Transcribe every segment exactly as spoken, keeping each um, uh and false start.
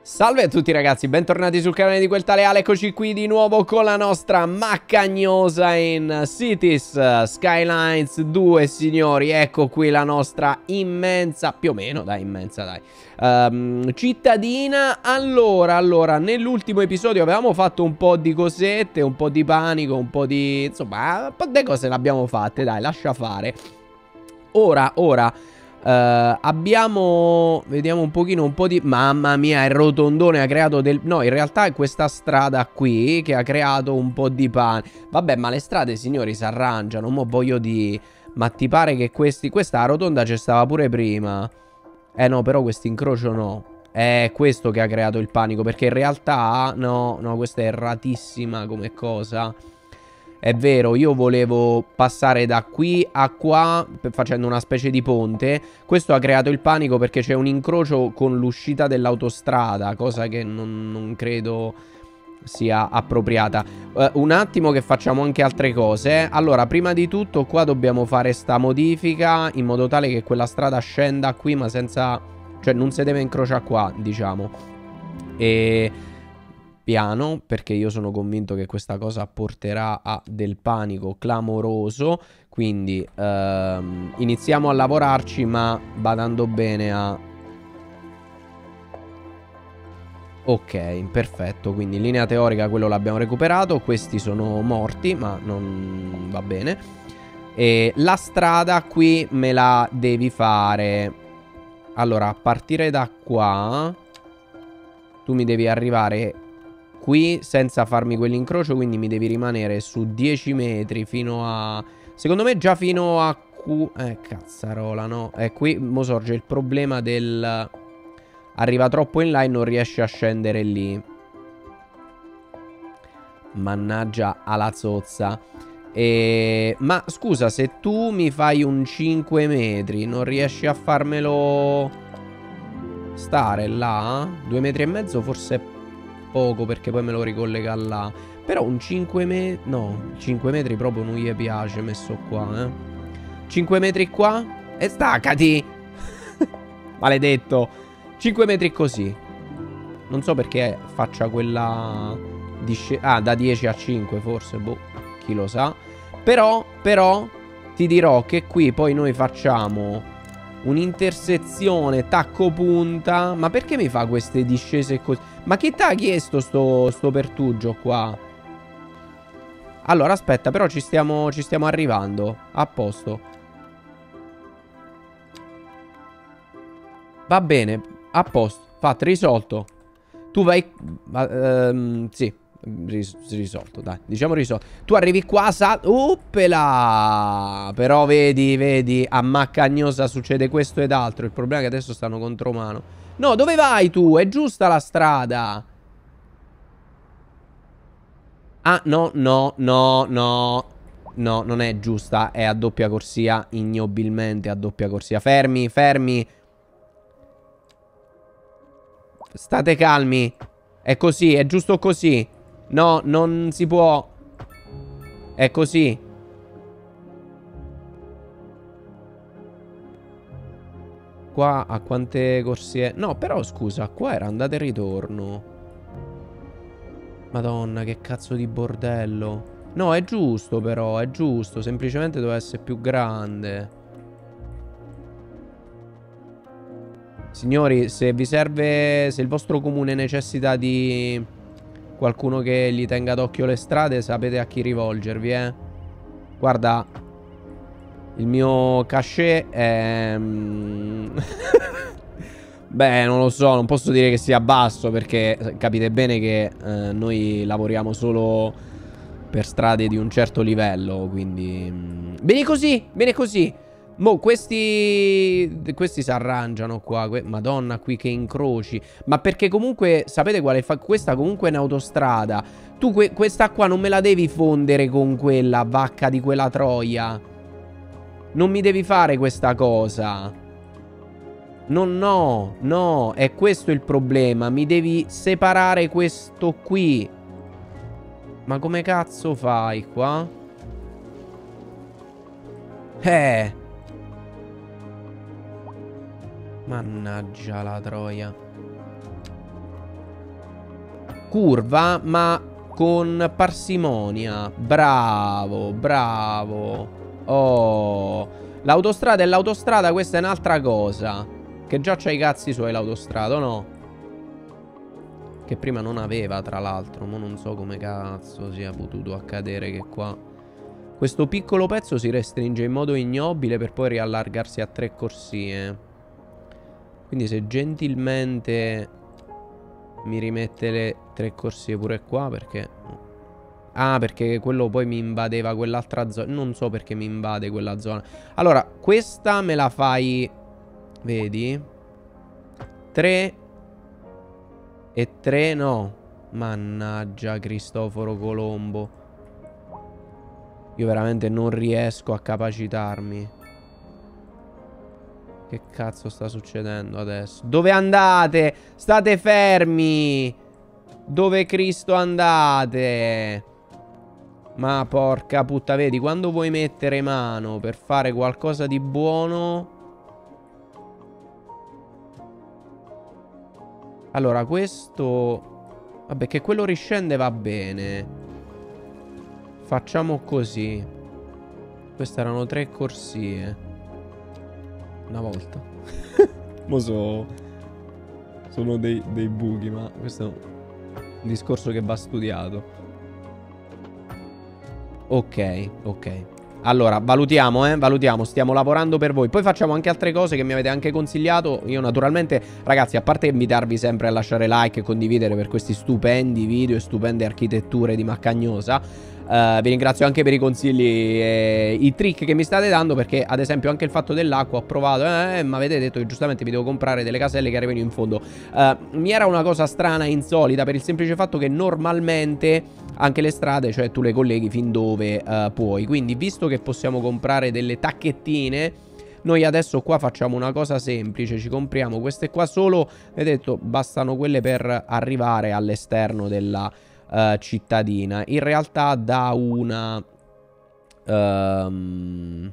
Salve a tutti ragazzi, bentornati sul canale di Quel Tale Ale. Eccoci qui di nuovo con la nostra maccagnosa in Cities Skylines due, signori. Ecco qui la nostra immensa, più o meno, dai, immensa, dai, um, cittadina. Allora, allora, nell'ultimo episodio avevamo fatto un po' di cosette, un po' di panico, un po' di... insomma, un po' di cose le abbiamo fatte, dai, lascia fare. Ora, ora... Uh, abbiamo, vediamo un pochino, un po' di... Mamma mia, il rotondone ha creato del... No, in realtà è questa strada qui che ha creato un po' di pane. Vabbè, ma le strade, signori, si arrangiano. Mo' voglio di... Ma ti pare che questi... Questa rotonda c'è stava pure prima. Eh no, però questo incrocio no. È questo che ha creato il panico, perché in realtà... No, no, questa è erratissima come cosa. È vero, io volevo passare da qui a qua facendo una specie di ponte. Questo ha creato il panico perché c'è un incrocio con l'uscita dell'autostrada, cosa che non, non credo sia appropriata. uh, Un attimo che facciamo anche altre cose. Allora, prima di tutto qua dobbiamo fare sta modifica in modo tale che quella strada scenda qui, ma senza... cioè non si deve incrociare qua, diciamo. E... piano, perché io sono convinto che questa cosa porterà a del panico clamoroso. Quindi ehm, iniziamo a lavorarci, ma badando bene a... Ok, perfetto. Quindi in linea teorica quello l'abbiamo recuperato. Questi sono morti, ma non va bene. E la strada qui me la devi fare. Allora, a partire da qua tu mi devi arrivare qui senza farmi quell'incrocio, quindi mi devi rimanere su dieci metri fino a... secondo me già fino a... Q... Eh, cazzarola, no? E qui mo sorge il problema del... arriva troppo in là e non riesce a scendere lì. Mannaggia alla zozza. E... ma scusa, se tu mi fai un cinque metri, non riesci a farmelo stare là? due metri e mezzo forse è poco, perché poi me lo ricollega là. Però un cinque metri... no, cinque metri proprio non gli piace messo qua, eh. cinque metri qua e staccati. Maledetto. cinque metri così. Non so perché faccia quella... ah, da dieci a cinque forse, boh, chi lo sa. Però, però, ti dirò che qui poi noi facciamo un'intersezione tacco punta. Ma perché mi fa queste discese così? Ma chi t'ha chiesto sto, sto pertugio qua? Allora aspetta, però ci stiamo, ci stiamo arrivando. A posto. Va bene, a posto. Fatto, risolto. Tu vai... Uh, sì, ris risolto, dai. Diciamo risolto. Tu arrivi qua, sal... Uppela! Però vedi, vedi, a Maccagnosa succede questo ed altro. Il problema è che adesso stanno contro mano. No, dove vai tu? È giusta la strada. Ah, no, no, no, no. No, non è giusta. È a doppia corsia. Ignobilmente a doppia corsia. Fermi, fermi. State calmi. È così, è giusto così. No, non si può. È così. Qua a quante corsie... no, però scusa, qua era andata e ritorno. Madonna, che cazzo di bordello. No, è giusto però, è giusto. Semplicemente doveva essere più grande. Signori, se vi serve... se il vostro comune necessita di qualcuno che gli tenga d'occhio le strade, sapete a chi rivolgervi, eh. Guarda... il mio cachet è... beh, non lo so, non posso dire che sia basso, perché capite bene che eh, noi lavoriamo solo per strade di un certo livello, quindi... bene così, bene così. Mo' questi... questi si arrangiano qua. Que... Madonna, qui che incroci. Ma perché comunque, sapete quale fa... questa comunque è un'autostrada. Tu que... questa qua non me la devi fondere con quella, vacca di quella troia. Non mi devi fare questa cosa. No, no, no. È questo il problema. Mi devi separare questo qui. Ma come cazzo fai qua? Eh. Mannaggia la troia. curva, ma con parsimonia. Bravo, bravo. Oh, l'autostrada è l'autostrada, questa è un'altra cosa. Che già c'ha i cazzi suoi l'autostrada, o no? Che prima non aveva, tra l'altro. Ma non so come cazzo sia potuto accadere che qua questo piccolo pezzo si restringe in modo ignobile per poi riallargarsi a tre corsie. Quindi se gentilmente mi rimette le tre corsie pure qua, perché... Ah, perché quello poi mi invadeva quell'altra zona. Non so perché mi invade quella zona. Allora, questa me la fai... Vedi? tre e tre, no. Mannaggia Cristoforo Colombo. Io veramente non riesco a capacitarmi. Che cazzo sta succedendo adesso? Dove andate? State fermi! Dove Cristo andate? Ma porca puttana, vedi, quando vuoi mettere mano per fare qualcosa di buono... Allora, questo... Vabbè, che quello riscende va bene. Facciamo così. Queste erano tre corsie. Una volta. Mo so... Sono dei, dei buchi, ma questo è un discorso che va studiato. Ok, ok. Allora, valutiamo, eh, valutiamo, stiamo lavorando per voi. Poi facciamo anche altre cose che mi avete anche consigliato. Io naturalmente, ragazzi, a parte invitarvi sempre a lasciare like e condividere per questi stupendi video e stupende architetture di Maccagnosa, Uh, vi ringrazio anche per i consigli e i trick che mi state dando, perché ad esempio anche il fatto dell'acqua ho provato, eh, ma avete detto che giustamente mi devo comprare delle caselle che arrivano in fondo. Uh, mi era una cosa strana, insolita, per il semplice fatto che normalmente anche le strade, cioè tu le colleghi fin dove uh, puoi. Quindi visto che possiamo comprare delle tacchettine, noi adesso qua facciamo una cosa semplice, ci compriamo queste qua solo, vedete, detto, bastano quelle per arrivare all'esterno della... Uh, cittadina. In realtà da una um,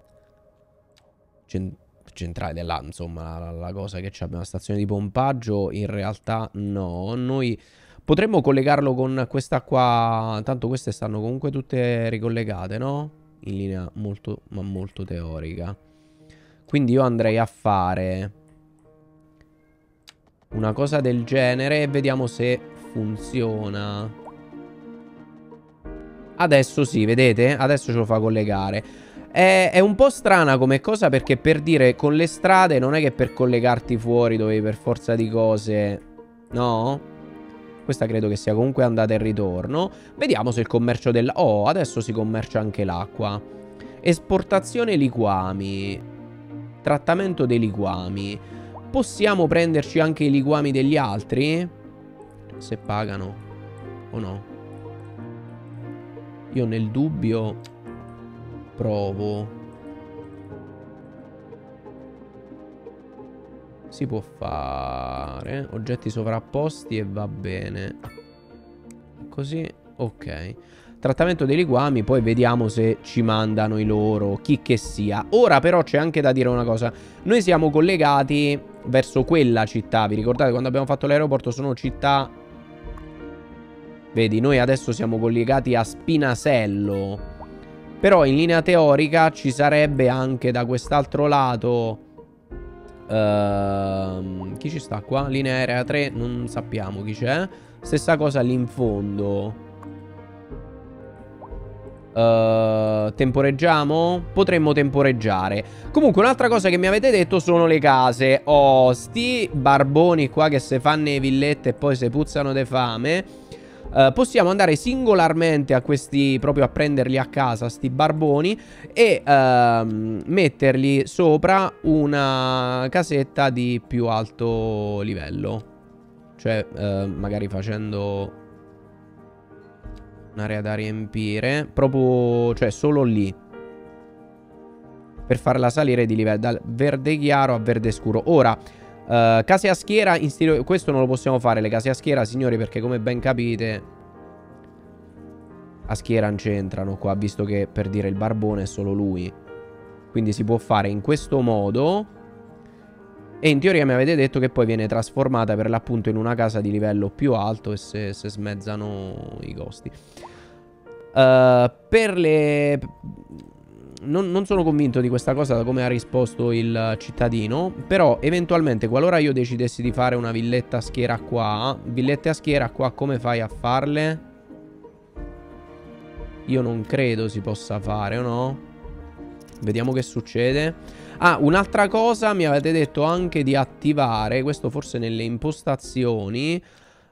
cent centrale della, insomma, la, la cosa che c'è, una stazione di pompaggio, in realtà no. Noi potremmo collegarlo con questa qua, tanto queste stanno comunque tutte ricollegate, no? In linea molto, ma molto teorica. Quindi io andrei a fare una cosa del genere e vediamo se funziona. Adesso sì, vedete? Adesso ce lo fa collegare. È, è un po' strana come cosa, perché per dire con le strade non è che per collegarti fuori dovevi per forza di cose... No? Questa credo che sia comunque andata e ritorno. Vediamo se il commercio del... Oh, adesso si commercia anche l'acqua. Esportazione liquami. Trattamento dei liquami. Possiamo prenderci anche i liquami degli altri? Se pagano o no. Io nel dubbio provo. Si può fare oggetti sovrapposti e va bene. Così, ok. Trattamento dei liquami, poi vediamo se ci mandano i loro, chi che sia. Ora però c'è anche da dire una cosa. Noi siamo collegati verso quella città. Vi ricordate quando abbiamo fatto l'aeroporto? Sono città... Vedi, noi adesso siamo collegati a Spinasello. Però in linea teorica ci sarebbe anche da quest'altro lato... Uh, chi ci sta qua? Linea aerea tre, non sappiamo chi c'è. Stessa cosa lì in fondo. Uh, temporeggiamo? Potremmo temporeggiare. Comunque un'altra cosa che mi avete detto sono le case. Oh, sti barboni qua che se fanno le villette e poi se puzzano de fame. Uh, possiamo andare singolarmente a questi, proprio a prenderli a casa, sti barboni, e uh, metterli sopra una casetta di più alto livello. Cioè uh, magari facendo un'area da riempire, proprio, cioè solo lì, per farla salire di livello dal verde chiaro a verde scuro. Ora Uh, case a schiera in stile... Questo non lo possiamo fare, le case a schiera, signori, perché come ben capite a schiera non c'entrano qua, visto che per dire il barbone è solo lui. Quindi si può fare in questo modo. E in teoria mi avete detto che poi viene trasformata per l'appunto in una casa di livello più alto e se, se smezzano i costi. Uh, per le... Non, non sono convinto di questa cosa da come ha risposto il cittadino. Però eventualmente qualora io decidessi di fare una villetta a schiera qua, villette a schiera qua come fai a farle? Io non credo si possa fare, o no? Vediamo che succede. Ah, un'altra cosa, mi avete detto anche di attivare, questo forse nelle impostazioni, uh,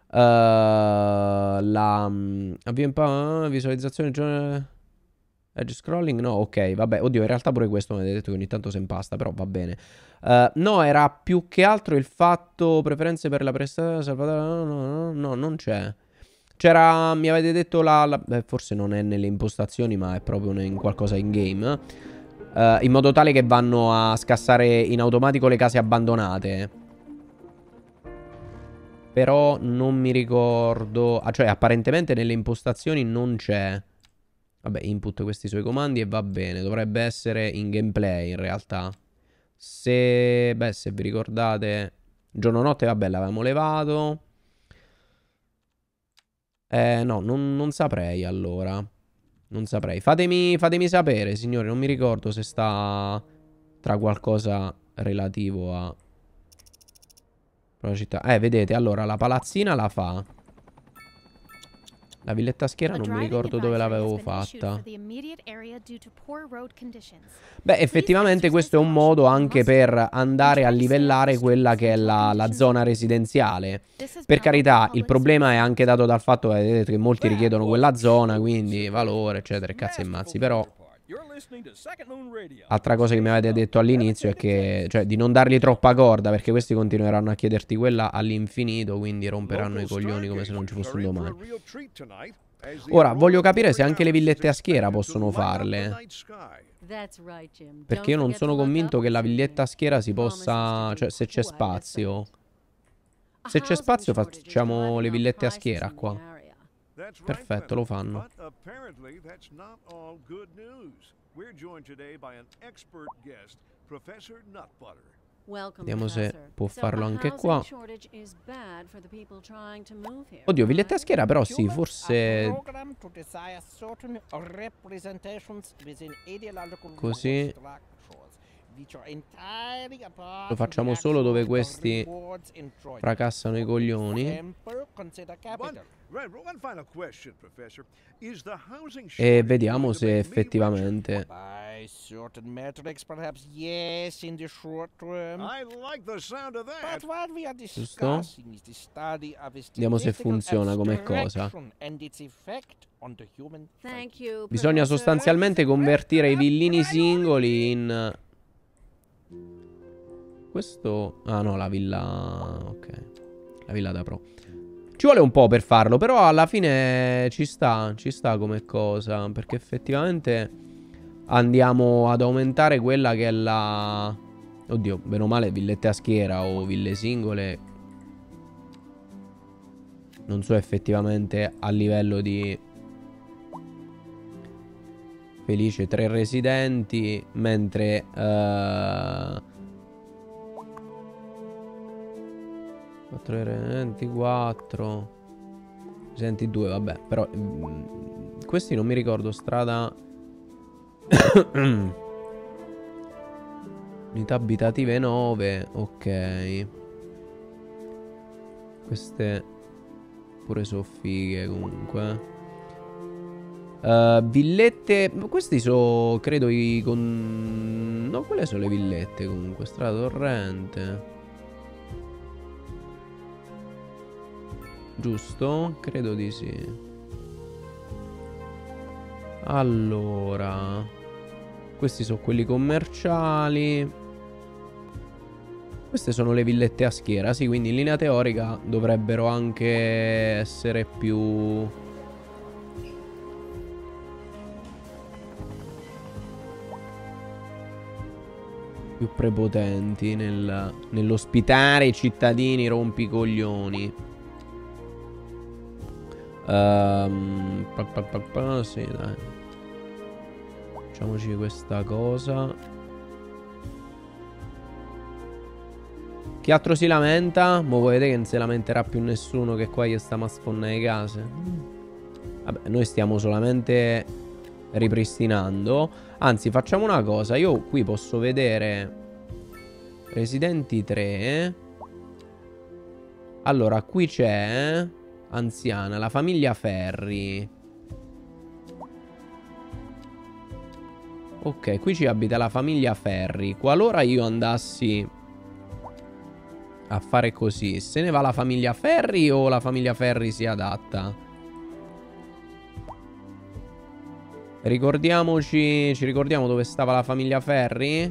la uh, visualizzazione, edge scrolling, no, ok, vabbè, oddio, in realtà pure questo mi avete detto che ogni tanto si impasta, però va bene. Uh, no, era più che altro il fatto, preferenze per la prestazione, salvata, no, no, no, no, non c'è. C'era, mi avete detto la, la beh, forse non è nelle impostazioni, ma è proprio in qualcosa in game. Uh, in modo tale che vanno a scassare in automatico le case abbandonate. Però non mi ricordo. Ah, cioè apparentemente nelle impostazioni non c'è. Vabbè, input questi suoi comandi e va bene. Dovrebbe essere in gameplay in realtà. Se... Beh, se vi ricordate, giorno notte, vabbè, l'avevamo levato. Eh, no, non, non saprei allora. Non saprei. Fatemi, fatemi sapere, signore. Non mi ricordo se sta tra qualcosa relativo a... la città. Eh, vedete, allora la palazzina la fa. La villetta a schiera non mi ricordo dove l'avevo fatta. Beh, effettivamente questo è un modo anche per andare a livellare quella che è la, la zona residenziale. Per carità, il problema è anche dato dal fatto che, vedete, che molti richiedono quella zona, quindi valore, eccetera, e cazzo e mazzi. Però altra cosa che mi avete detto all'inizio è che, cioè, di non dargli troppa corda, perché questi continueranno a chiederti quella all'infinito, quindi romperanno i coglioni come se non ci fosse un domani. Ora, voglio capire se anche le villette a schiera possono farle. Perché io non sono convinto che la villetta a schiera si possa... Cioè, se c'è spazio. Se c'è spazio facciamo le villette a schiera qua. Perfetto, lo fanno. Vediamo se può farlo anche qua. Oddio, villetta a schiera però sì, forse... Così. Lo facciamo solo dove questi fracassano i coglioni. E vediamo se effettivamente... Giusto? Vediamo se funziona come cosa. Bisogna sostanzialmente convertire i villini singoli in... Questo... Ah no, la villa... Ok. La villa da pro. Ci vuole un po' per farlo, però alla fine ci sta, ci sta come cosa. Perché effettivamente andiamo ad aumentare quella che è la... Oddio, bene o male, villette a schiera o ville singole. Non so effettivamente a livello di... Felice, tre residenti, mentre... Uh... quattro residenti, quattro residenti, due, vabbè. Però mh, questi non mi ricordo. Strada unità abitative nove. Ok. Queste pure sono fighe comunque. uh, Villette. Questi sono, credo, i con... No, quelle sono le villette comunque. Strada torrente, giusto? Credo di sì. Allora, questi sono quelli commerciali. Queste sono le villette a schiera. Sì, quindi in linea teorica dovrebbero anche essere più... più prepotenti nel... nell'ospitare i cittadini rompicoglioni. Um, pa, pa, pa, pa, sì, dai. Facciamoci questa cosa. Chi altro si lamenta? Mo voi vedete che non si lamenterà più nessuno, che qua gli stiamo a sfondare le case. Vabbè, noi stiamo solamente ripristinando. Anzi, facciamo una cosa. Io qui posso vedere residenti tre. Allora, qui c'è anziana, la famiglia Ferri. Ok, qui ci abita la famiglia Ferri. Qualora io andassi a fare così, se ne va la famiglia Ferri o la famiglia Ferri si adatta? Ricordiamoci, ci ricordiamo dove stava la famiglia Ferri?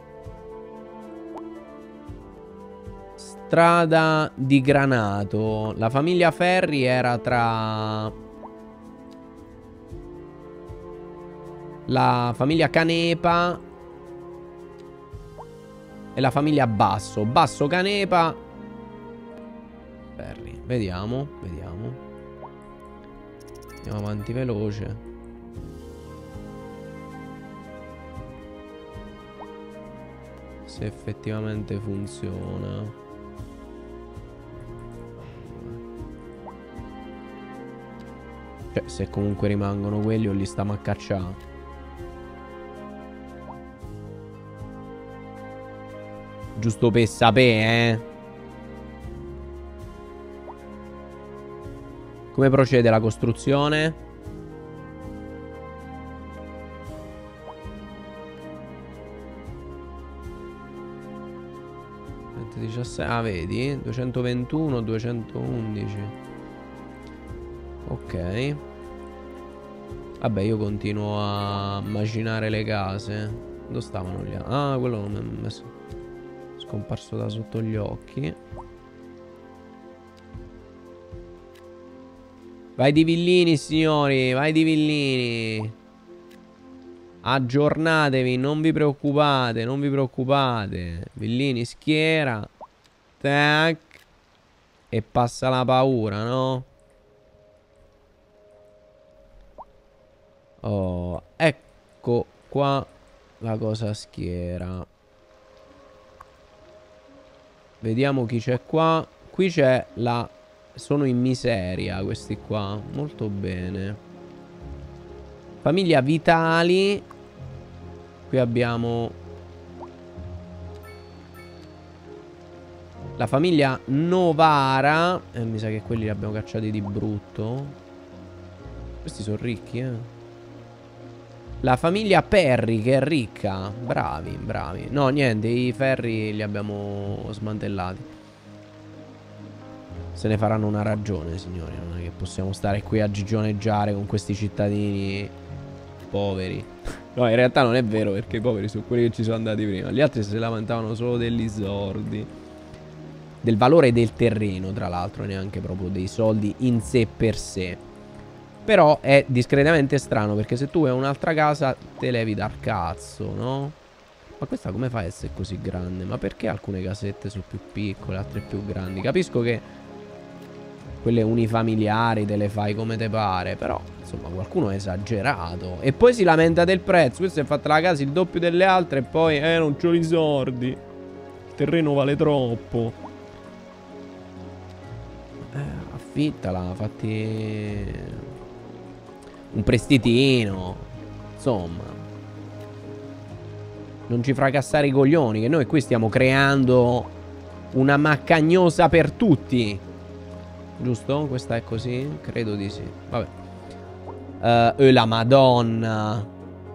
Strada di Granato. La famiglia Ferri era tra la famiglia Canepa e la famiglia Basso. Basso Canepa Ferri. Vediamo, vediamo. Andiamo avanti veloce. Se effettivamente funziona. Cioè, se comunque rimangono quelli o li stiamo a cacciare. Giusto per sapere, eh. Come procede la costruzione? diciassette. Ah, vedi? duecentoventuno, duecentoundici. Ok. Vabbè, io continuo a immaginare le case. Dove stavano gli altri? Ah, quello non mi è messo. Scomparso da sotto gli occhi. Vai di villini, signori. Vai di villini. Aggiornatevi. Non vi preoccupate. Non vi preoccupate. Villini, schiera. Tac. E passa la paura, no? Oh, ecco qua la cosa schiera. Vediamo chi c'è qua. Qui c'è la... Sono in miseria questi qua. Molto bene. Famiglia Vitali. Qui abbiamo la famiglia Novara. E eh, mi sa che quelli li abbiamo cacciati di brutto. Questi sono ricchi, eh. La famiglia Perry, che è ricca. Bravi, bravi. No, niente, i ferri li abbiamo smantellati. Se ne faranno una ragione, signori. Non è che possiamo stare qui a gigioneggiare con questi cittadini poveri. No, in realtà non è vero, perché i poveri sono quelli che ci sono andati prima. Gli altri si lamentavano solo degli sordi. Del valore del terreno, tra l'altro, neanche proprio dei soldi in sé per sé. Però è discretamente strano, perché se tu hai un'altra casa te levi dal cazzo, no? Ma questa come fa a essere così grande? Ma perché alcune casette sono più piccole, altre più grandi? Capisco che quelle unifamiliari te le fai come te pare, però insomma qualcuno ha esagerato. E poi si lamenta del prezzo. Questo è fatta la casa il doppio delle altre e poi eh non c'ho i soldi. Il terreno vale troppo. Eh, affittala, fatti un prestitino. Insomma, non ci fracassare i coglioni, che noi qui stiamo creando una maccagnosa per tutti. Giusto? Questa è così? Credo di sì. Vabbè. Uh, oh, la Madonna.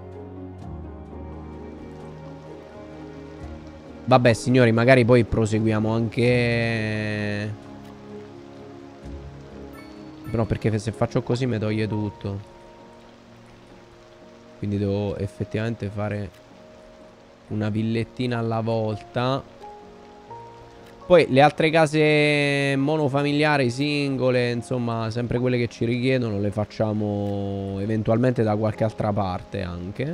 Vabbè, signori, magari poi proseguiamo anche... No, perché se faccio così mi toglie tutto. Quindi devo effettivamente fare una villettina alla volta. Poi le altre case monofamiliari, singole, insomma, sempre quelle che ci richiedono, le facciamo eventualmente da qualche altra parte anche.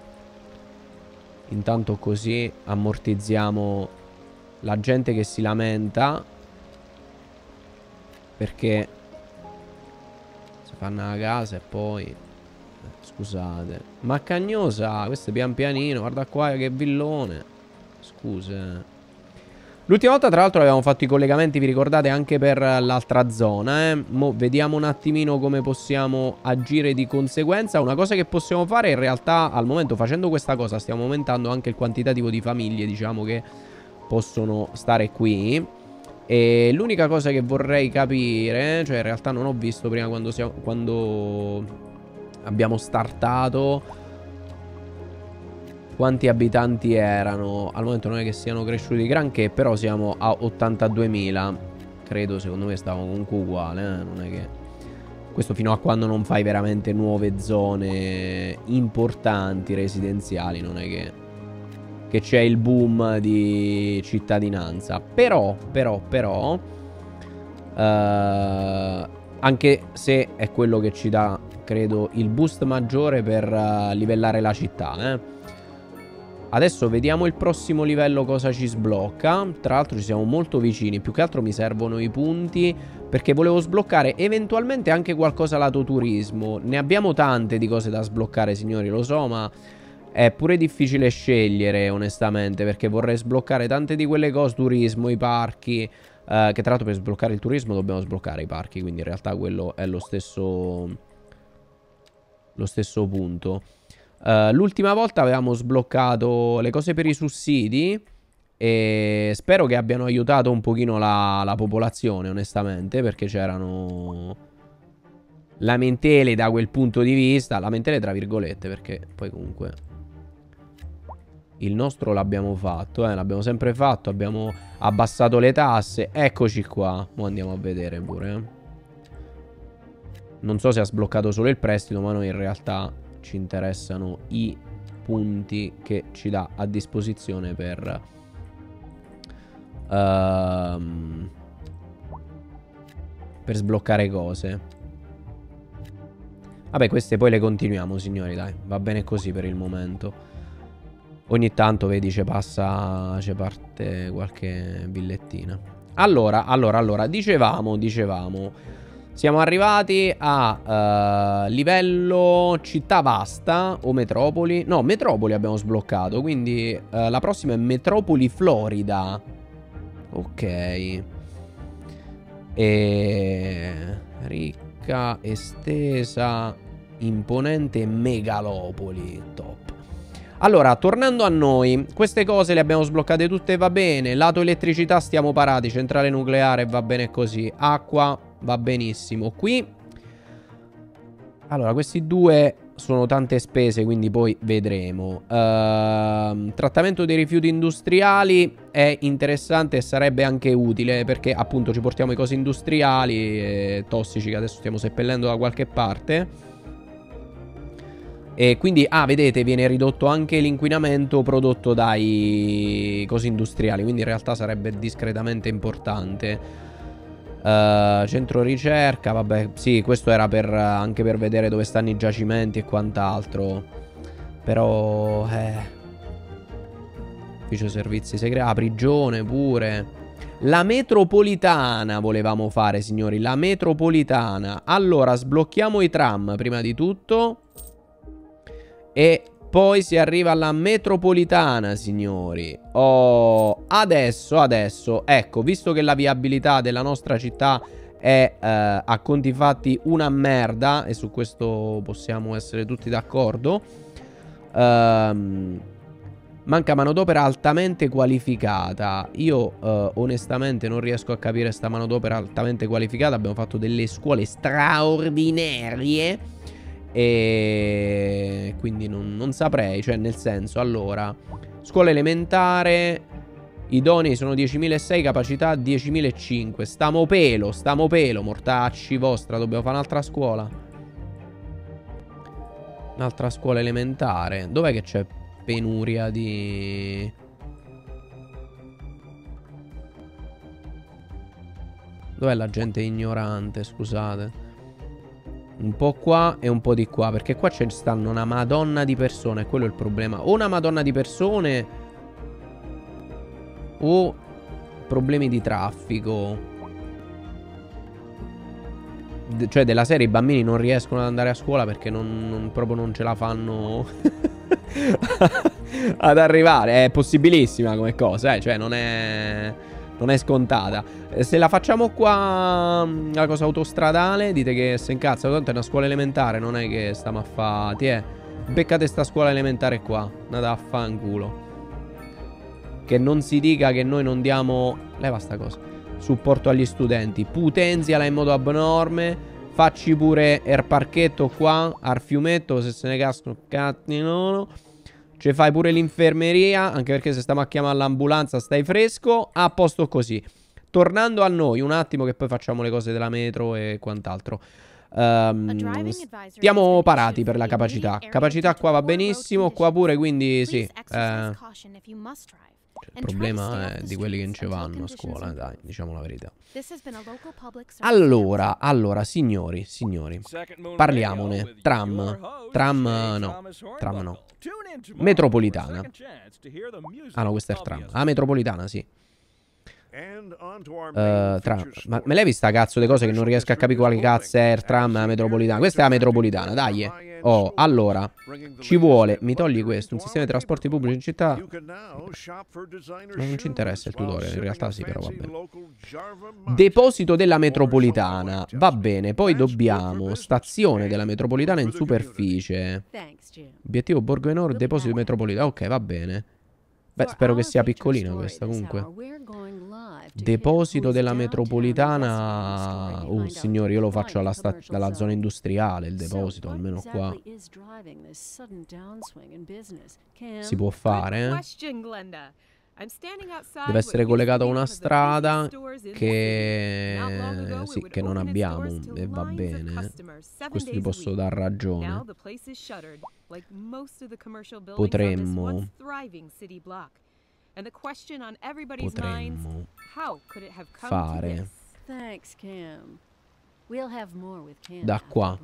Intanto così ammortizziamo la gente che si lamenta, perché si fanno la casa e poi... Scusate. Ma cagnosa, questo è pian pianino. Guarda qua che villone. Scuse. L'ultima volta tra l'altro avevamo fatto i collegamenti, vi ricordate, anche per l'altra zona, eh? Mo vediamo un attimino come possiamo agire di conseguenza. Una cosa che possiamo fare in realtà al momento, facendo questa cosa, stiamo aumentando anche il quantitativo di famiglie, diciamo, che possono stare qui. E l'unica cosa che vorrei capire, cioè in realtà non ho visto prima quando, siamo, quando abbiamo startato quanti abitanti erano. Al momento non è che siano cresciuti granché, però siamo a ottantaduemila. Credo, secondo me stavamo comunque uguale, eh? Non è che... Questo fino a quando non fai veramente nuove zone importanti residenziali, non è che... che c'è il boom di cittadinanza. Però, però, però... Uh, anche se è quello che ci dà, credo, il boost maggiore per uh, livellare la città, eh. Adesso vediamo il prossimo livello cosa ci sblocca. Tra l'altro ci siamo molto vicini. Più che altro mi servono i punti, perché volevo sbloccare eventualmente anche qualcosa lato turismo. Ne abbiamo tante di cose da sbloccare, signori, lo so, ma è pure difficile scegliere, onestamente, perché vorrei sbloccare tante di quelle cose. Turismo, i parchi, eh, che tra l'altro per sbloccare il turismo dobbiamo sbloccare i parchi, quindi in realtà quello è lo stesso Lo stesso punto. Uh, l'ultima volta avevamo sbloccato le cose per i sussidi e spero che abbiano aiutato un pochino la, la popolazione, onestamente, perché c'erano lamentele da quel punto di vista. Lamentele tra virgolette, perché poi comunque il nostro l'abbiamo fatto, eh, l'abbiamo sempre fatto. Abbiamo abbassato le tasse. Eccoci qua. Mo' andiamo a vedere pure, eh. Non so se ha sbloccato solo il prestito, ma noi in realtà ci interessano i punti che ci dà a disposizione per uh, per sbloccare cose. Vabbè, queste poi le continuiamo, signori, dai. Va bene così per il momento. Ogni tanto, vedi, ci passa, ci parte qualche villettina. Allora, allora, allora, dicevamo, dicevamo... Siamo arrivati a uh, livello città vasta o metropoli. No, metropoli abbiamo sbloccato. Quindi uh, la prossima è Metropoli Florida. Ok. E... ricca, estesa, imponente megalopoli. Top. Allora, tornando a noi, queste cose le abbiamo sbloccate tutte, va bene. Lato elettricità stiamo parati. Centrale nucleare va bene così. Acqua... va benissimo. Qui allora questi due sono tante spese, quindi poi vedremo. uh, Trattamento dei rifiuti industriali è interessante e sarebbe anche utile, perché appunto ci portiamo i cosi industriali e tossici che adesso stiamo seppellendo da qualche parte. E quindi, ah, vedete, viene ridotto anche l'inquinamento prodotto dai cosi industriali, quindi in realtà sarebbe discretamente importante. Uh, centro ricerca, vabbè, sì, questo era per, anche per vedere dove stanno i giacimenti e quant'altro. Però, eh ufficio servizi segreti, ah, prigione pure. La metropolitana volevamo fare, signori, la metropolitana. Allora, sblocchiamo i tram prima di tutto e poi si arriva alla metropolitana, signori. Oh, adesso, adesso, ecco, visto che la viabilità della nostra città è eh, a conti fatti una merda, e su questo possiamo essere tutti d'accordo, ehm, manca manodopera altamente qualificata. Io eh, onestamente non riesco a capire sta manodopera altamente qualificata. Abbiamo fatto delle scuole straordinarie e quindi non, non saprei, cioè nel senso, allora, scuola elementare, idonei sono diecimilaseicento, capacità diecimilacinquecento. Stamo pelo, stamo pelo, mortacci vostra, dobbiamo fare un'altra scuola. Un'altra scuola elementare. Dov'è che c'è penuria di... Dov'è la gente ignorante, scusate? Un po' qua e un po' di qua, perché qua ci stanno una madonna di persone, quello è il problema. O una madonna di persone o problemi di traffico. D- cioè della serie i bambini non riescono ad andare a scuola perché non, non, proprio non ce la fanno ad arrivare. È possibilissima come cosa, eh? Cioè non è... non è scontata. Se la facciamo qua, la cosa autostradale, dite che se incazza, tanto è una scuola elementare, non è che stiamo a fa... Ti è, beccate sta scuola elementare qua, andate a fanculo. Che non si dica che noi non diamo... Leva sta cosa. Supporto agli studenti. Potenziala in modo abnorme. Facci pure il parchetto qua, al fiumetto, se se ne cascano catti loro. Ci fai pure l'infermeria, anche perché se stiamo a chiamare l'ambulanza stai fresco. A posto così. Tornando a noi, un attimo che poi facciamo le cose della metro e quant'altro. Um, stiamo parati per la capacità. Capacità qua va benissimo, qua pure, quindi sì. Eh... Il problema è di quelli che non ci vanno a scuola, dai, diciamo la verità. Allora, allora, signori, signori, parliamone. Tram, tram no, tram no. Metropolitana. Ah no, questa è il tram. Ah, metropolitana, sì. Uh, tram. Ma me levi sta cazzo di cose che non riesco a capire quale cazzo è il tram, la metropolitana. Questa è la metropolitana, dai. Oh, allora, ci vuole, mi togli questo, un sistema di trasporti pubblici in città. Ma non ci interessa il tutorial, in realtà sì, però va bene. Deposito della metropolitana, va bene. Poi dobbiamo stazione della metropolitana in superficie. Obiettivo Borgo Enor, deposito di metropolitana. Ok, va bene. Beh, spero che sia piccolina questa comunque. Deposito della metropolitana. Uh, signori, io lo faccio alla, dalla zona industriale, il deposito, almeno qua. Si può fare, eh? Deve essere collegato a una strada che... Sì, che non abbiamo. E va bene. Questo ti posso dar ragione. Potremmo... Potremmo fare da qua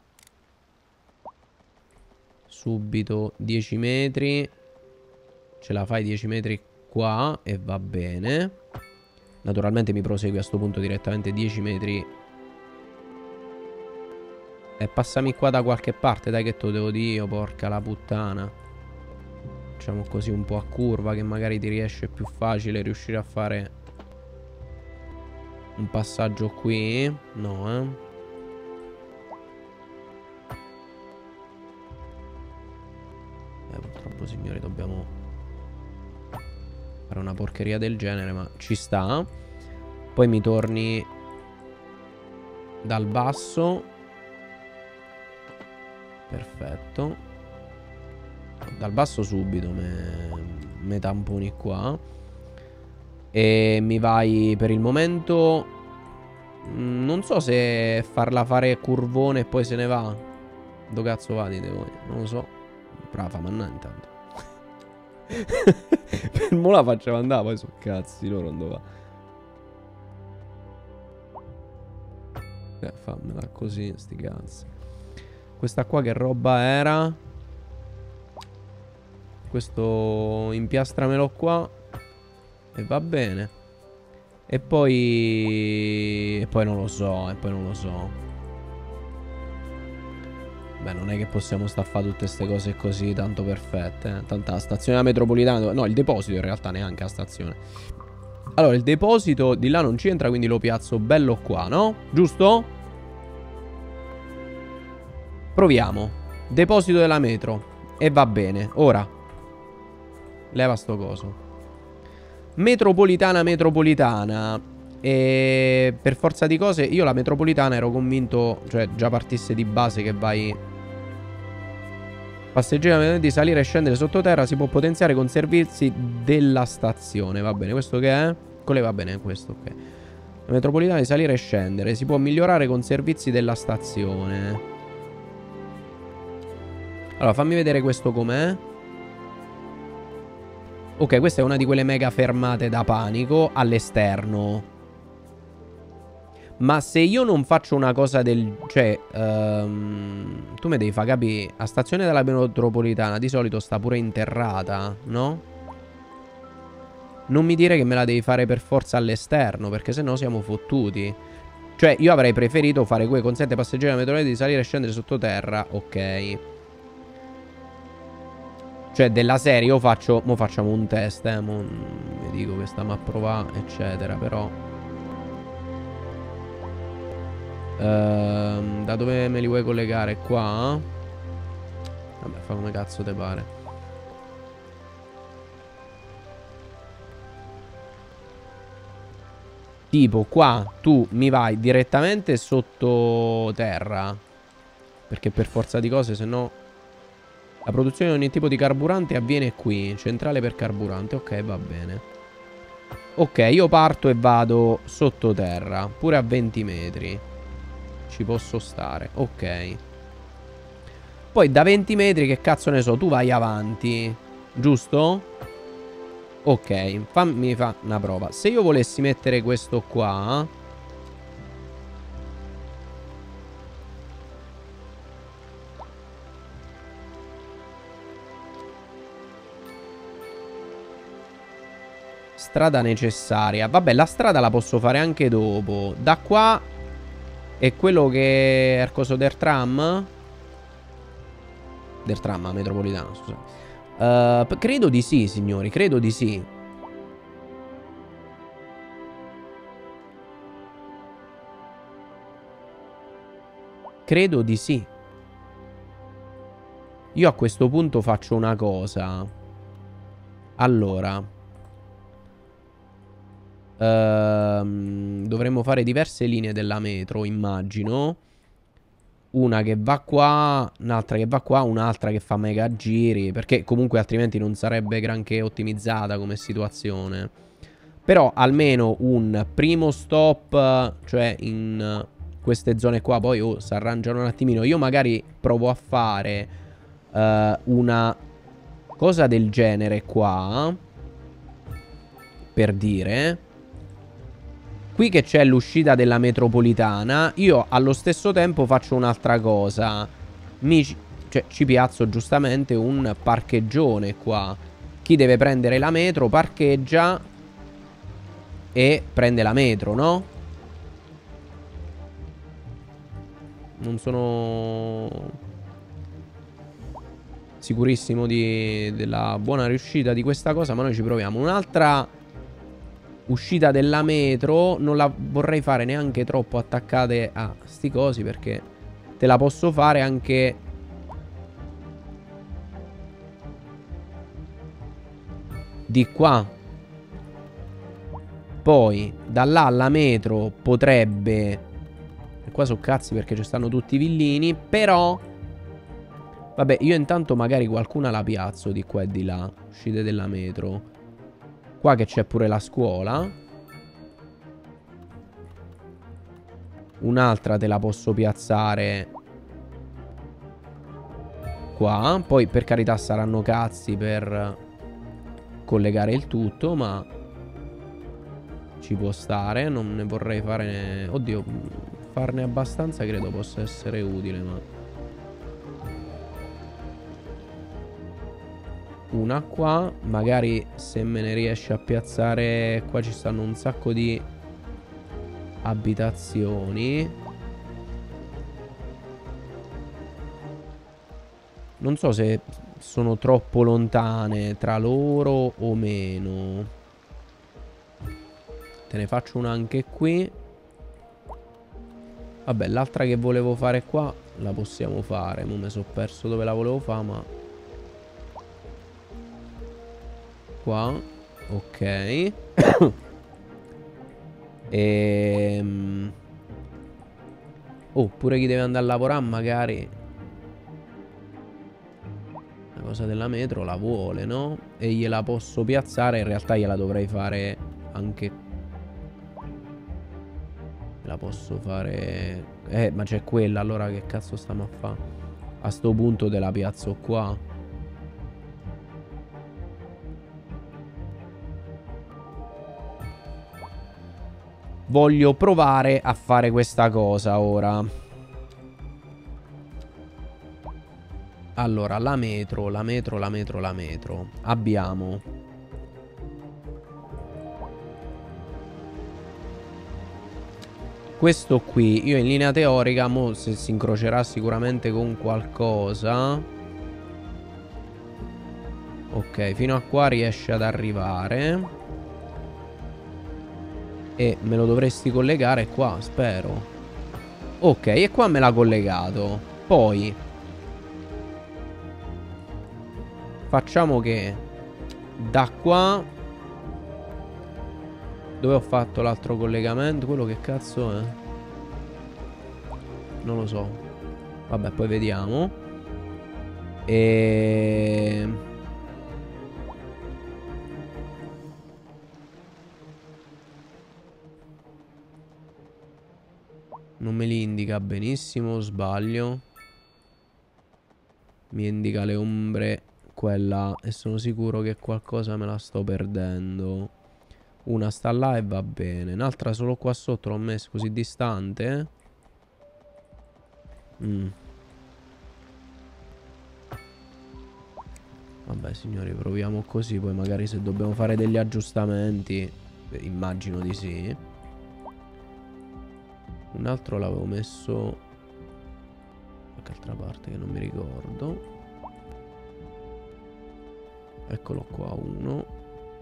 subito dieci metri. Ce la fai dieci metri qua e va bene. Naturalmente mi prosegui a sto punto direttamente dieci metri. E passami qua da qualche parte, dai, che te lo devo dire io, porca la puttana. Facciamo così un po' a curva, che magari ti riesce più facile riuscire a fare un passaggio qui. No, eh. Eh, purtroppo, signori, dobbiamo fare una porcheria del genere, ma ci sta. Poi mi torni dal basso. Perfetto. Dal basso subito me, me tamponi qua. E mi vai per il momento. Non so se farla fare curvone e poi se ne va. Dove cazzo va dite voi? Non lo so. Brava, ma no, intanto. Per mo la facciamo andare, poi su cazzi loro dove va. Eh, fammela così, sti cazzi. Questa qua che roba era? Questo impiastramelo qua. E va bene. E poi... E poi non lo so. E poi non lo so. Beh, non è che possiamo sta a fare tutte queste cose così tanto perfette, eh. Tanta la stazione metropolitana. No, il deposito in realtà neanche la stazione. Allora, il deposito di là non ci entra, quindi lo piazzo bello qua, no? Giusto? Proviamo. Deposito della metro. E va bene. Ora leva sto coso. Metropolitana, metropolitana. E per forza di cose, io la metropolitana ero convinto, cioè già partisse di base che vai... Passeggeri di salire e scendere sottoterra si può potenziare con servizi della stazione. Va bene, questo che è? Quello va bene, questo, ok. La metropolitana di salire e scendere si può migliorare con servizi della stazione. Allora, fammi vedere questo com'è. Ok, questa è una di quelle mega fermate da panico all'esterno. Ma se io non faccio una cosa del... Cioè, um, tu mi devi far capire, la stazione della metropolitana di solito sta pure interrata, no? Non mi dire che me la devi fare per forza all'esterno, perché sennò siamo fottuti. Cioè, io avrei preferito fare quei consente passeggeri della metropolitana di salire e scendere sottoterra. Ok. Cioè della serie io faccio... Mo facciamo un test, eh. Mo vi dico che stiamo a provare, eccetera. Però... Ehm, da dove me li vuoi collegare? Qua? Vabbè, fa come cazzo te pare. Tipo qua tu mi vai direttamente sottoterra, perché per forza di cose, se no... La produzione di ogni tipo di carburante avviene qui. Centrale per carburante. Ok, va bene. Ok, io parto e vado sottoterra, pure a venti metri. Ci posso stare. Ok. Poi da venti metri, che cazzo ne so, tu vai avanti, giusto? Ok, fammi fa una prova. Se io volessi mettere questo qua, strada necessaria. Vabbè, la strada la posso fare anche dopo. Da qua è quello che è il coso del tram. Del tram metropolitano, scusate. Uh, credo di sì, signori, credo di sì. Credo di sì. Io a questo punto faccio una cosa. Allora, uh, dovremmo fare diverse linee della metro, immagino. Una che va qua, un'altra che va qua, un'altra che fa mega giri, perché comunque altrimenti non sarebbe granché ottimizzata come situazione. Però almeno un primo stop, cioè in queste zone qua, poi oh, si arrangiano un attimino. Io magari provo a fare uh, una cosa del genere qua, per dire... Qui che c'è l'uscita della metropolitana, io allo stesso tempo faccio un'altra cosa. Mi, cioè, ci piazzo giustamente un parcheggione qua. Chi deve prendere la metro parcheggia e prende la metro, no? Non sono sicurissimo di, della buona riuscita di questa cosa, ma noi ci proviamo. Un'altra... uscita della metro non la vorrei fare neanche troppo attaccate a sti cosi, perché te la posso fare anche di qua. Poi da là alla metro potrebbe... E qua sono cazzi perché ci stanno tutti i villini. Però vabbè, io intanto magari qualcuna la piazzo di qua e di là. Uscite della metro. Qua che c'è pure la scuola. Un'altra te la posso piazzare qua. Poi per carità saranno cazzi per collegare il tutto, ma ci può stare. Non ne vorrei fare... Oddio, farne abbastanza credo possa essere utile, ma... Una qua, magari se me ne riesce a piazzare. Qua ci stanno un sacco di abitazioni. Non so se sono troppo lontane tra loro o meno. Te ne faccio una anche qui. Vabbè, l'altra che volevo fare qua la possiamo fare. Mo mi sono perso dove la volevo fare, ma... Qua. Ok. Ehm... Oh, pure chi deve andare a lavorare magari la cosa della metro la vuole, no? E gliela posso piazzare. In realtà gliela dovrei fare anche... La posso fare... Eh, ma c'è quella, allora che cazzo stiamo a fare? A sto punto te la piazzo qua. Voglio provare a fare questa cosa ora. Allora, la metro, la metro, la metro, la metro. Abbiamo... questo qui. Io in linea teorica, mo se si incrocerà sicuramente con qualcosa... Ok, fino a qua riesce ad arrivare. E me lo dovresti collegare qua, spero. Ok, e qua me l'ha collegato. Poi facciamo che da qua, dove ho fatto l'altro collegamento? Quello che cazzo è? Non lo so. Vabbè, poi vediamo. E... non me li indica benissimo, sbaglio. Mi indica le ombre quella e sono sicuro che qualcosa me la sto perdendo. Una sta là e va bene. Un'altra solo qua sotto l'ho messo così distante. Mm. Vabbè signori, proviamo così. Poi magari se dobbiamo fare degli aggiustamenti, beh, immagino di sì. Un altro l'avevo messo da qualche altra parte che non mi ricordo. Eccolo qua, uno.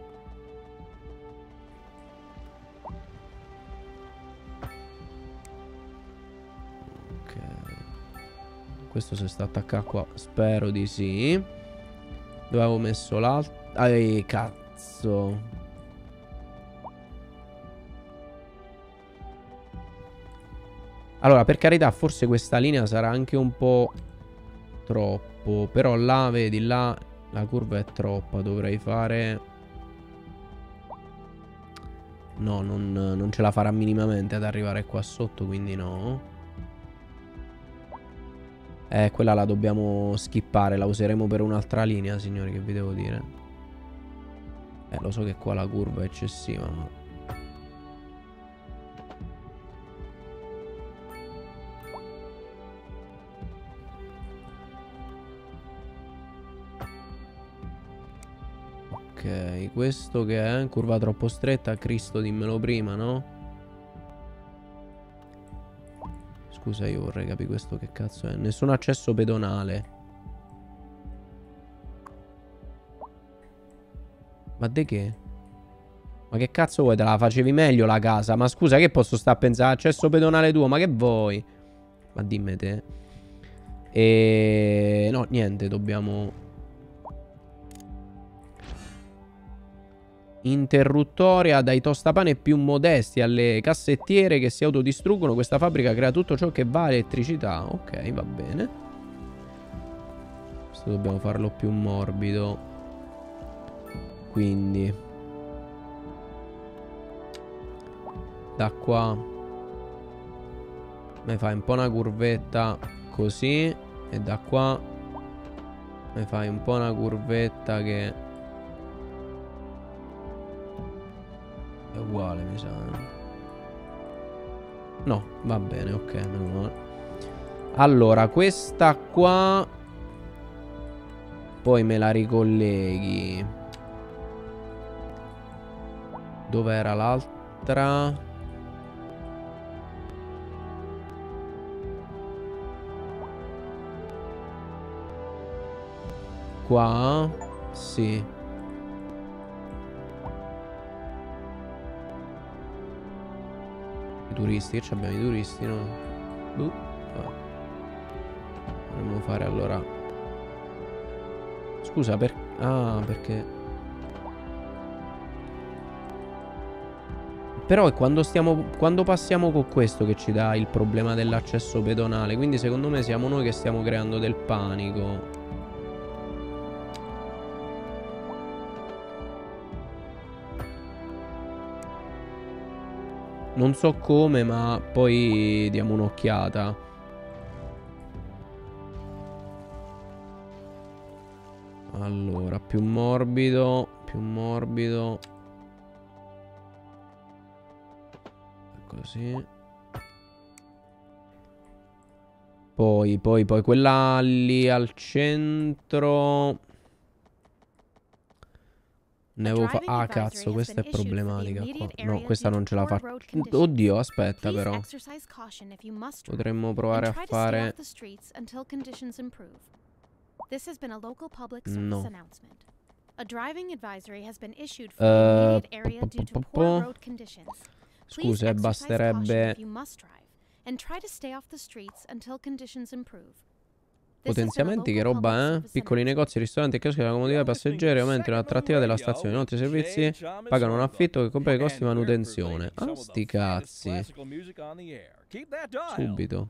Questo si sta attaccando qua. Spero di sì. Dove avevo messo l'altro? Ah, cazzo. Allora, per carità, forse questa linea sarà anche un po' troppo. Però là, vedi, là la curva è troppa. Dovrei fare... no, non, non ce la farà minimamente ad arrivare qua sotto, quindi no. Eh, quella la dobbiamo skippare. La useremo per un'altra linea, signori, che vi devo dire. Eh, lo so che qua la curva è eccessiva, ma... ok, questo che è? Curva troppo stretta, Cristo dimmelo prima, no? Scusa, io vorrei capire questo che cazzo è. Nessun accesso pedonale. Ma de che? Ma che cazzo vuoi? Te la facevi meglio la casa? Ma scusa, che posso stare a pensare? Accesso pedonale tuo? Ma che vuoi? Ma dimmi te. E... no, niente, dobbiamo... interruttoria dai tostapane più modesti alle cassettiere che si autodistruggono. Questa fabbrica crea tutto ciò che va a elettricità. Ok, va bene. Questo dobbiamo farlo più morbido. Quindi da qua mi fai un po' una curvetta così. E da qua mi fai un po' una curvetta che è uguale, mi sa. No, va bene, ok, meno male. Allora, questa qua poi me la ricolleghi. Dov'era l'altra? Qua? Sì. Turisti, che abbiamo i turisti, no? Uh, dovremmo fare allora. Scusa, per... ah, perché... però è quando stiamo... quando passiamo con questo che ci dà il problema dell'accesso pedonale. Quindi secondo me siamo noi che stiamo creando del panico. Non so come, ma poi diamo un'occhiata. Allora, più morbido, più morbido. Così. Poi, poi, poi quella lì al centro... ne avevo fa... ah, cazzo, questa è problematica qua. No, questa non ce la fa. Oddio, aspetta però. Potremmo provare a fare... no. A driving advisory has been issued for the immediate area due to poor road conditions. Scusa, basterebbe And try to stay off the streets until conditions improve. potenziamenti, che roba, eh? Piccoli negozi, ristoranti e chioschi della comodità dei passeggeri aumentano l'attrattività della stazione. Inoltre i servizi pagano un affitto che copre i costi di manutenzione. Ah, sti cazzi. Subito.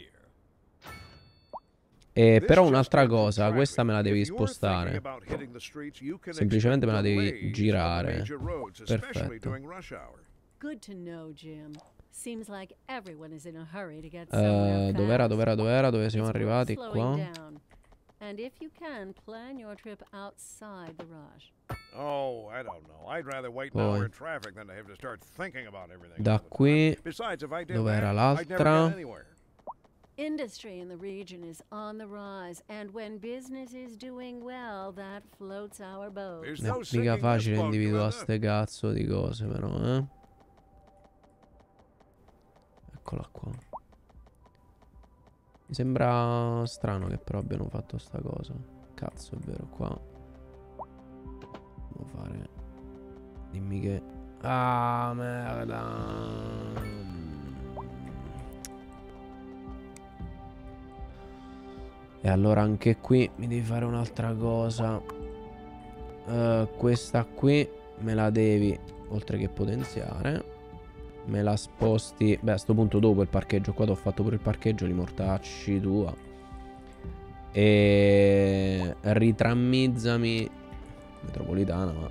E però un'altra cosa, questa me la devi spostare. Semplicemente me la devi girare. Perfetto. Good to know, Jim. Seems like everyone is in a hurry to get Uh, dov'era, dov'era, dov'era? Dove siamo arrivati? Qua. And if you can, plan your trip outside the rush. Oh, I don't know. I'd rather wait an hour in traffic than to have to start thinking about everything. Da qui. Besides, if I did Dov'era that, I'd never l'altra? get anywhere. Industry in the region is on the rise, and when business is doing well, that floats our boat. There's Non no è mica sinking facile this boat, individuare Glenda. ste cazzo di cose, però, eh. Eccola qua. Mi sembra strano che però abbiano fatto sta cosa. Cazzo, è vero, qua. Devo fare. Dimmi che. Ah, merda. E allora anche qui mi devi fare un'altra cosa. Uh, questa qui me la devi, oltre che potenziare, me la sposti. Beh, a sto punto dopo il parcheggio. Qua ti ho fatto pure il parcheggio, li mortacci tua. E ritrammizzami metropolitana, ma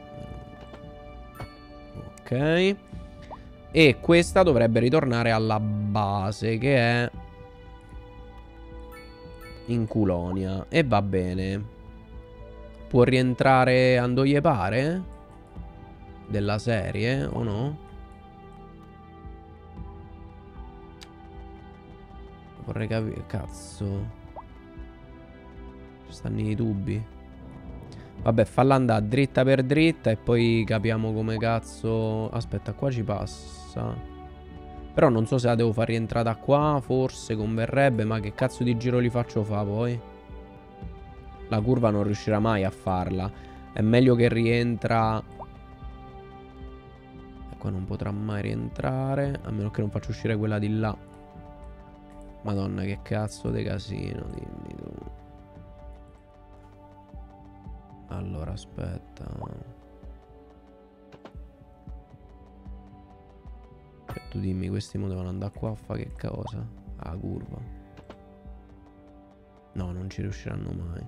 ok. E questa dovrebbe ritornare alla base, che è in Culonia. E va bene. Può rientrare Andoie pare? Della serie o no? Vorrei capire. Cazzo. Ci stanno i tubi. Vabbè, falla andare dritta per dritta e poi capiamo come cazzo. Aspetta, qua ci passa. Però non so se la devo far rientrare da qua. Forse converrebbe. Ma che cazzo di giro li faccio fa poi? La curva non riuscirà mai a farla. È meglio che rientra. E qua non potrà mai rientrare. A meno che non faccio uscire quella di là. Madonna, che cazzo di casino. Dimmi tu. Allora, aspetta. Tu dimmi, questi mo devono andare qua a fare che cosa? Ah, curva. No, non ci riusciranno mai.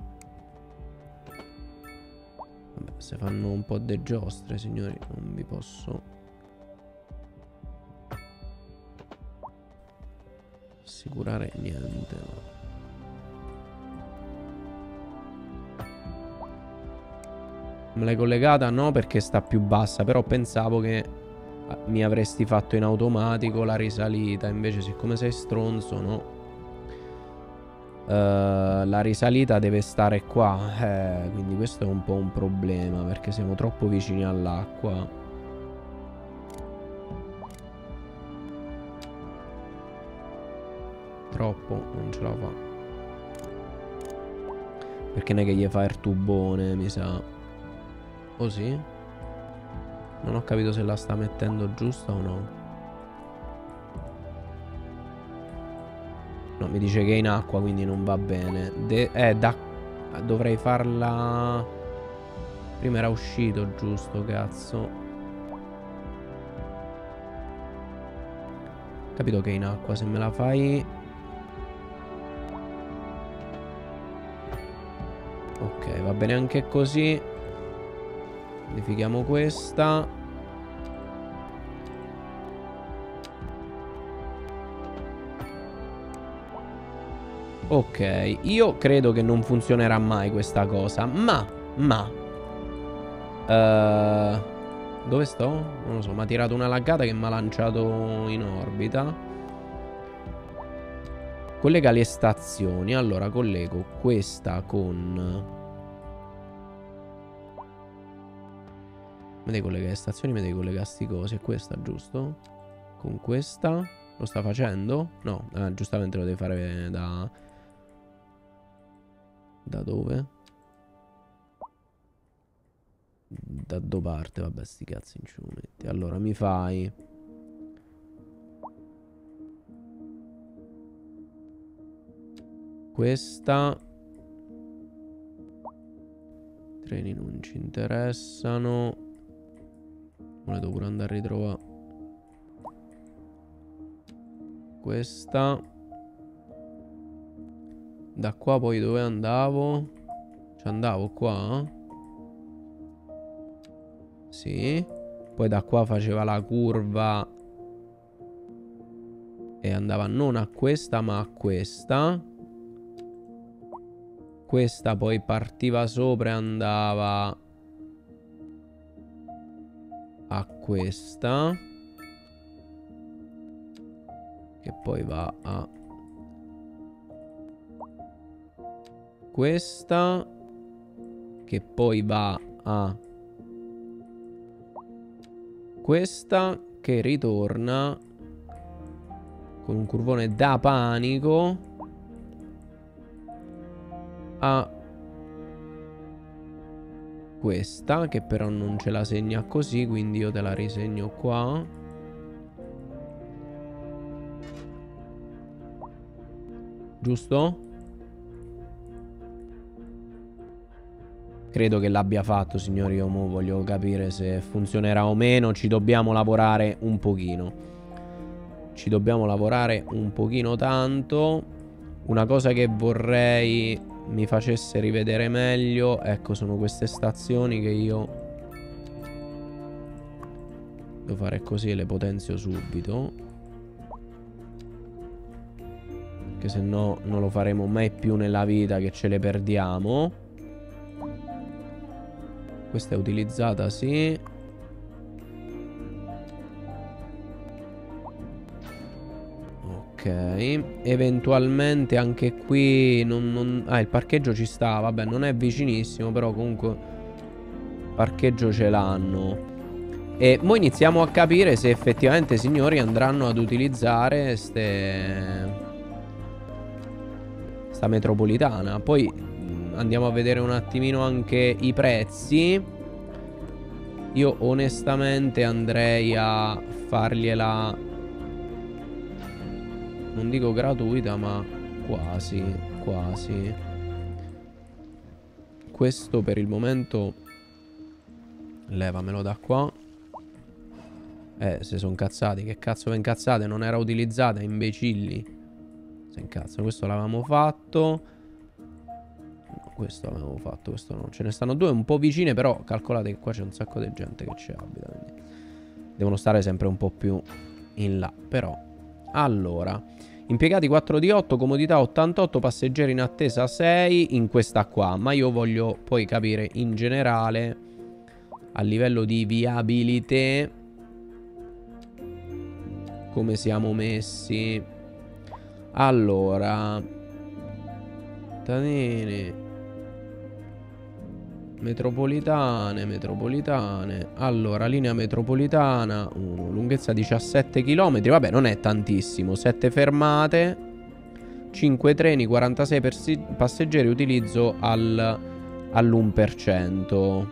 Vabbè, se fanno un po' de giostre, signori, non vi posso assicurare niente. No. Me l'hai collegata? No, perché sta più bassa. Però pensavo che mi avresti fatto in automatico la risalita. Invece, siccome sei stronzo, no. uh, La risalita deve stare qua. eh, Quindi questo è un po' un problema, perché siamo troppo vicini all'acqua. Troppo, non ce la fa. Perché non è che gli fa il tubone, mi sa. Oh sì? Non ho capito se la sta mettendo giusta o no. No, mi dice che è in acqua, quindi non va bene. De eh, da dovrei farla. Prima era uscito, giusto, cazzo. Capito che è in acqua. Se me la fai. Ok, va bene anche così. Modifichiamo questa. Ok, io credo che non funzionerà mai questa cosa. Ma, ma uh, dove sto? Non lo so, mi ha tirato una laggata che mi ha lanciato in orbita. Collega le stazioni. Allora, collego questa con... Mi devi collegare le stazioni, mi devi collegare sti cose. Questa, giusto? Con questa. Lo sta facendo? No, eh, giustamente lo devi fare da... Da dove? Da dove parte? Vabbè, sti cazzi in ciumetti. Allora, mi fai... Questa... Treni non ci interessano. Volevo pure andare a ritrovare questa. Da qua poi dove andavo? Ci andavo qua? Sì. Poi da qua faceva la curva e andava non a questa ma a questa. Questa poi partiva sopra e andava a questa, che poi va a questa, che poi va a questa, che ritorna con un curvone da panico a questa, che però non ce la segna così, quindi io te la risegno qua. Giusto? Credo che l'abbia fatto, signori. Io mo voglio capire se funzionerà o meno. Ci dobbiamo lavorare un pochino. Ci dobbiamo lavorare un pochino tanto. Una cosa che vorrei mi facesse rivedere meglio, ecco, sono queste stazioni che io devo fare così e le potenzio subito, che se no non lo faremo mai più nella vita, che ce le perdiamo. Questa è utilizzata, sì. Ok, eventualmente anche qui non, non... Ah, il parcheggio ci sta, vabbè, non è vicinissimo, però comunque parcheggio ce l'hanno. E mo iniziamo a capire se effettivamente, signori, andranno ad utilizzare ste... sta metropolitana. Poi andiamo a vedere un attimino anche i prezzi. Io onestamente andrei a fargliela... non dico gratuita, ma quasi, quasi. Questo per il momento levamelo da qua. Eh, se sono cazzati. Che cazzo vi incazzate? Non era utilizzata, imbecilli. Se incazzano. Questo l'avevamo fatto. No, questo l'avevamo fatto, questo no. Ce ne stanno due un po' vicine, però calcolate che qua c'è un sacco di gente che ci abita, quindi devono stare sempre un po' più in là. Però, allora, impiegati quattro di otto, comodità ottantotto, passeggeri in attesa sei in questa qua. Ma io voglio poi capire in generale a livello di viabilità come siamo messi. Allora, Tanini, metropolitane, metropolitane. Allora, linea metropolitana, uh, lunghezza diciassette chilometri. Vabbè, non è tantissimo. sette fermate, cinque treni, quarantasei passeggeri, utilizzo al, all'uno per cento.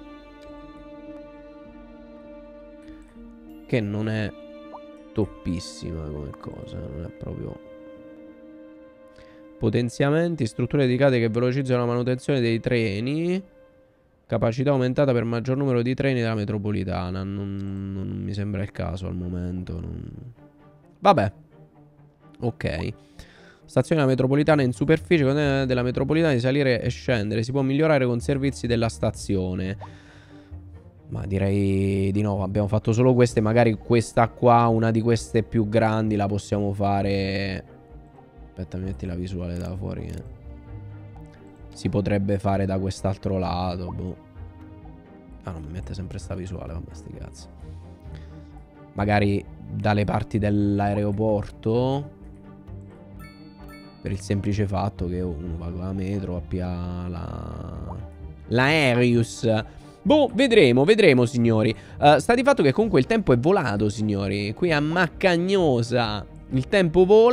Che non è toppissima come cosa, non è proprio... Potenziamenti, strutture dedicate che velocizzano la manutenzione dei treni. Capacità aumentata per maggior numero di treni della metropolitana. Non, non mi sembra il caso al momento. Non... Vabbè. Ok. Stazione della metropolitana in superficie. Consente della metropolitana di salire e scendere. Si può migliorare con servizi della stazione. Ma direi di no. Abbiamo fatto solo queste. Magari questa qua, una di queste più grandi, la possiamo fare. Aspetta, mi metti la visuale da fuori. Eh. Si potrebbe fare da quest'altro lato. Boh. Ah, non mi mette sempre sta visuale. Vabbè, sti cazzi. Magari dalle parti dell'aeroporto. Per il semplice fatto che uno va con la metro, appia la... l'Aerius. Boh, vedremo, vedremo, signori. uh, Sta di fatto che comunque il tempo è volato, signori. Qui a Maccagnosa il tempo vola.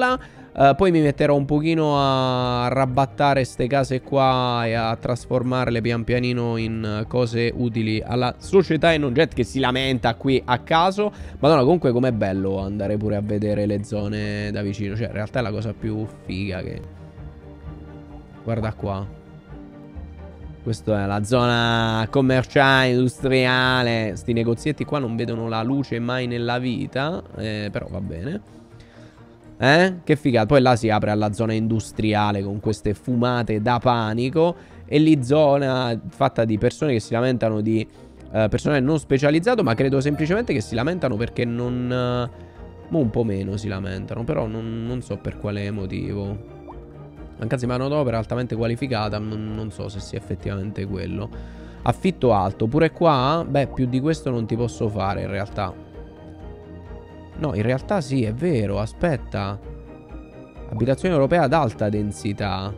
Uh, poi mi metterò un pochino a rabattare ste case qua e a trasformarle pian pianino in cose utili alla società e non gente che si lamenta qui a caso. Madonna, comunque com'è bello andare pure a vedere le zone da vicino. Cioè, in realtà è la cosa più figa che... Guarda qua. Questa è la zona commerciale, industriale. Sti negozietti qua non vedono la luce mai nella vita, eh, però va bene. Eh? Che figata. Poi là si apre alla zona industriale con queste fumate da panico. E lì zona fatta di persone che si lamentano di uh, personale non specializzato. Ma credo semplicemente che si lamentano perché non... Uh, un po' meno si lamentano. Però non, non so per quale motivo. Mancanza di manodopera altamente qualificata. Non, non so se sia effettivamente quello. Affitto alto. Pure qua, beh, più di questo non ti posso fare in realtà. No, in realtà sì, è vero, aspetta. Abitazione europea ad alta densità.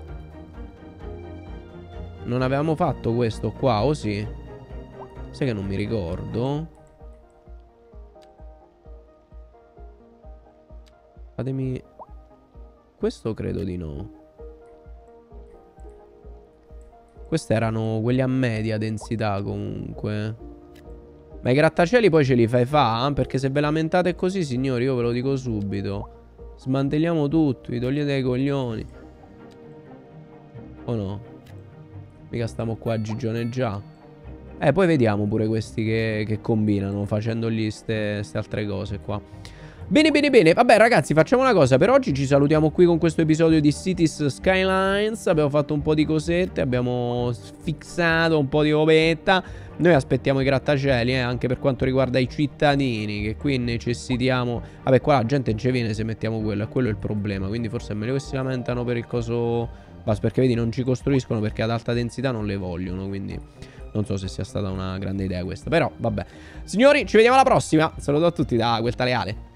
Non avevamo fatto questo qua, o sì? Sai che non mi ricordo. Fatemi... Questo credo di no. Questi erano quelli a media densità comunque. Ma i grattacieli poi ce li fai fa? Perché se ve lamentate così, signori, io ve lo dico subito. Smantelliamo tutto, vi togliete i coglioni. O no? Mica stiamo qua a gigioneggiare. Eh, poi vediamo pure questi che, che combinano, facendogli ste, ste altre cose qua. Bene, bene, bene. Vabbè, ragazzi, facciamo una cosa. Per oggi ci salutiamo qui con questo episodio di Cities Skylines. Abbiamo fatto un po' di cosette, abbiamo fissato un po' di robetta. Noi aspettiamo i grattacieli, eh, anche per quanto riguarda i cittadini, che qui necessitiamo... Vabbè, qua la gente non ci viene se mettiamo quello, e quello è il problema. Quindi forse è meglio che si lamentano per il coso... Basta, perché vedi, non ci costruiscono perché ad alta densità non le vogliono, quindi... Non so se sia stata una grande idea questa, però vabbè. Signori, ci vediamo alla prossima. Saluto a tutti da Quel Tale Ale.